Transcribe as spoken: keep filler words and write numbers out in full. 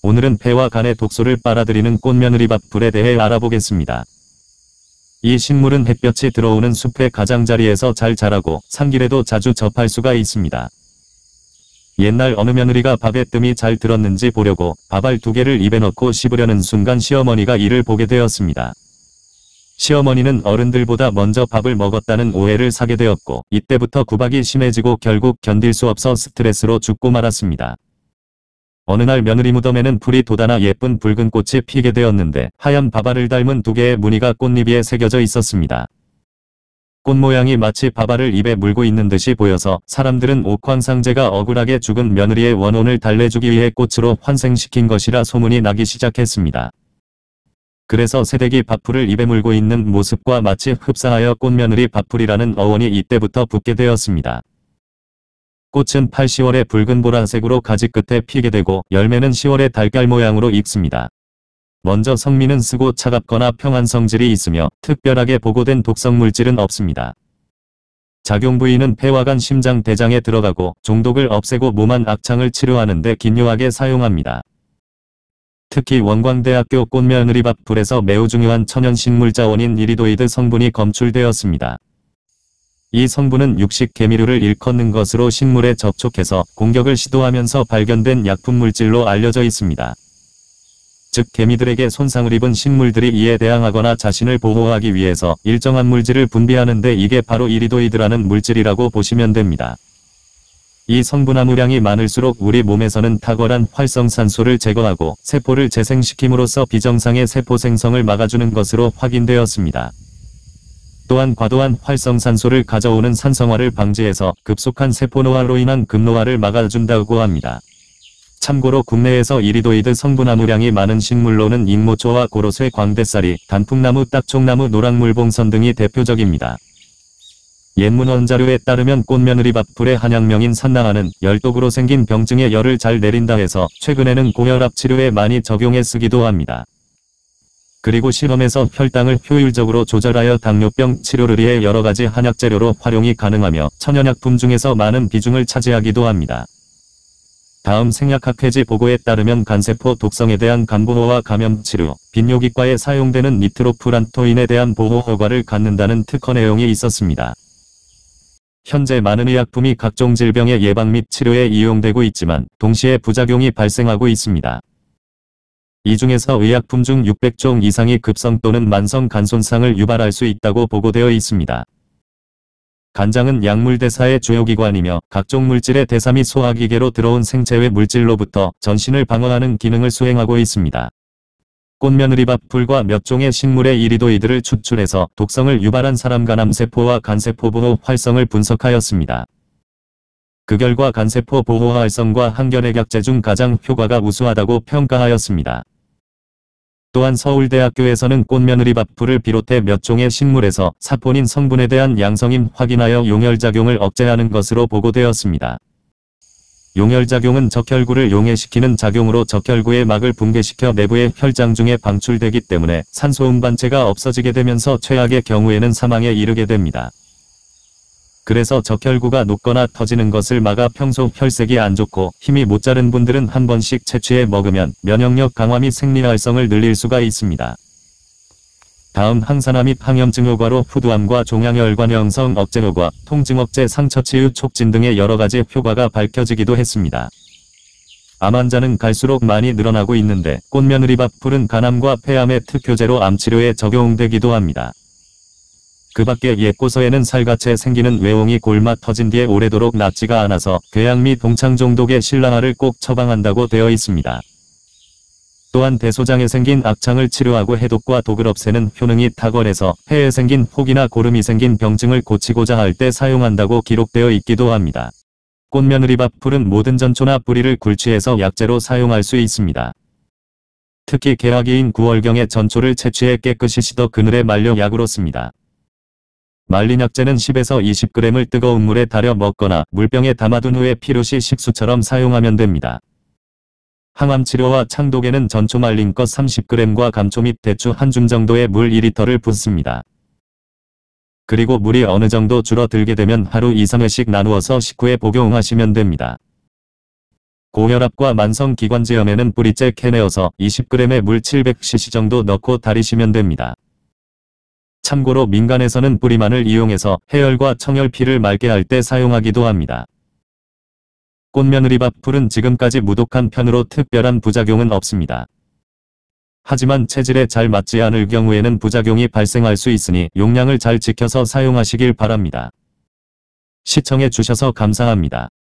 오늘은 폐와 간의 독소를 빨아들이는 꽃며느리밥풀에 대해 알아보겠습니다. 이 식물은 햇볕이 들어오는 숲의 가장자리에서 잘 자라고 산길에도 자주 접할 수가 있습니다. 옛날 어느 며느리가 밥에 뜸이 잘 들었는지 보려고 밥알 두 개를 입에 넣고 씹으려는 순간 시어머니가 이를 보게 되었습니다. 시어머니는 어른들보다 먼저 밥을 먹었다는 오해를 사게 되었고 이때부터 구박이 심해지고 결국 견딜 수 없어 스트레스로 죽고 말았습니다. 어느 날 며느리 무덤에는 풀이 돋아나 예쁜 붉은 꽃이 피게 되었는데 하얀 밥알을 닮은 두 개의 무늬가 꽃잎 위에 새겨져 있었습니다. 꽃 모양이 마치 밥알을 입에 물고 있는 듯이 보여서 사람들은 옥황상제가 억울하게 죽은 며느리의 원혼을 달래주기 위해 꽃으로 환생시킨 것이라 소문이 나기 시작했습니다. 그래서 새댁이 밥풀을 입에 물고 있는 모습과 마치 흡사하여 꽃며느리 밥풀이라는 어원이 이때부터 붙게 되었습니다. 꽃은 팔, 시월에 붉은 보라색으로 가지 끝에 피게 되고 열매는 시월에 달걀 모양으로 익습니다. 먼저 성미는 쓰고 차갑거나 평한 성질이 있으며 특별하게 보고된 독성 물질은 없습니다. 작용 부위는 폐와 간, 심장, 대장에 들어가고 종독을 없애고 몸안 악창을 치료하는 데 기묘하게 사용합니다. 특히 원광대학교 꽃며느리밥풀에서 매우 중요한 천연식물자원인 이리도이드 성분이 검출되었습니다. 이 성분은 육식 개미류를 일컫는 것으로 식물에 접촉해서 공격을 시도하면서 발견된 약품 물질로 알려져 있습니다. 즉 개미들에게 손상을 입은 식물들이 이에 대항하거나 자신을 보호하기 위해서 일정한 물질을 분비하는데 이게 바로 이리도이드라는 물질이라고 보시면 됩니다. 이 성분 함유량이 많을수록 우리 몸에서는 탁월한 활성산소를 제거하고 세포를 재생시킴으로써 비정상의 세포 생성을 막아주는 것으로 확인되었습니다. 또한 과도한 활성산소를 가져오는 산성화를 방지해서 급속한 세포노화로 인한 급노화를 막아준다고 합니다. 참고로 국내에서 이리도이드 성분 함유량이 많은 식물로는 익모초와 고로쇠, 광대사리, 단풍나무, 딱총나무, 노랑물봉선 등이 대표적입니다. 옛문 원자료에 따르면 꽃며느리밥풀의 한약명인 산낭화는 열독으로 생긴 병증에 열을 잘 내린다 해서 최근에는 고혈압 치료에 많이 적용해 쓰기도 합니다. 그리고 실험에서 혈당을 효율적으로 조절하여 당뇨병 치료를 위해 여러가지 한약재료로 활용이 가능하며 천연약품 중에서 많은 비중을 차지하기도 합니다. 다음 생약학회지 보고에 따르면 간세포 독성에 대한 간보호와 감염치료, 비뇨기과에 사용되는 니트로푸란토인에 대한 보호 효과를 갖는다는 특허 내용이 있었습니다. 현재 많은 의약품이 각종 질병의 예방 및 치료에 이용되고 있지만 동시에 부작용이 발생하고 있습니다. 이 중에서 의약품 중 육백 종 이상이 급성 또는 만성 간 손상을 유발할 수 있다고 보고되어 있습니다. 간장은 약물대사의 주요 기관이며 각종 물질의 대사 및 소화기계로 들어온 생체외 물질로부터 전신을 방어하는 기능을 수행하고 있습니다. 꽃며느리밥풀과 몇 종의 식물의 이리도이드를 추출해서 독성을 유발한 사람 간암세포와 간세포 보호 활성을 분석하였습니다. 그 결과 간세포 보호 활성과 항견액약제 중 가장 효과가 우수하다고 평가하였습니다. 또한 서울대학교에서는 꽃며느리밥풀을 비롯해 몇 종의 식물에서 사포닌 성분에 대한 양성임 확인하여 용혈작용을 억제하는 것으로 보고되었습니다. 용혈작용은 적혈구를 용해시키는 작용으로 적혈구의 막을 붕괴시켜 내부의 혈장 중에 방출되기 때문에 산소 운반체가 없어지게 되면서 최악의 경우에는 사망에 이르게 됩니다. 그래서 적혈구가 녹거나 터지는 것을 막아 평소 혈색이 안 좋고 힘이 모자른 분들은 한 번씩 채취해 먹으면 면역력 강화 및 생리활성을 늘릴 수가 있습니다. 다음 항산화 및 항염증 효과로 후두암과 종양혈관 형성 억제 효과, 통증 억제, 상처 치유 촉진 등의 여러가지 효과가 밝혀지기도 했습니다. 암 환자는 갈수록 많이 늘어나고 있는데 꽃며느리밥풀은 간암과 폐암의 특효제로 암치료에 적용되기도 합니다. 그 밖에 옛고서에는 살같이 생기는 외홍이 골마 터진 뒤에 오래도록 낫지가 않아서 궤양 및 동창 종독의 신랑화를 꼭 처방한다고 되어 있습니다. 또한 대소장에 생긴 악창을 치료하고 해독과 독을 없애는 효능이 탁월해서 폐에 생긴 혹이나 고름이 생긴 병증을 고치고자 할 때 사용한다고 기록되어 있기도 합니다. 꽃며느리밥풀은 모든 전초나 뿌리를 굴취해서 약재로 사용할 수 있습니다. 특히 개화기인 구월경에 전초를 채취해 깨끗이 씻어 그늘에 말려 약으로 씁니다. 말린 약재는 십에서 이십 그램을 뜨거운 물에 달여 먹거나 물병에 담아둔 후에 필요시 식수처럼 사용하면 됩니다. 항암치료와 창독에는 전초 말린 것 삼십 그램과 감초 및 대추 한 줌 정도의 물 이 리터를 붓습니다. 그리고 물이 어느 정도 줄어들게 되면 하루 이, 삼 회씩 나누어서 식후에 복용하시면 됩니다. 고혈압과 만성기관지염에는 뿌리째 캐내어서 이십 그램의 물 칠백 씨씨 정도 넣고 달이시면 됩니다. 참고로 민간에서는 뿌리만을 이용해서 해열과 청열피를 맑게 할 때 사용하기도 합니다. 꽃며느리밥 풀은 지금까지 무독한 편으로 특별한 부작용은 없습니다. 하지만 체질에 잘 맞지 않을 경우에는 부작용이 발생할 수 있으니 용량을 잘 지켜서 사용하시길 바랍니다. 시청해 주셔서 감사합니다.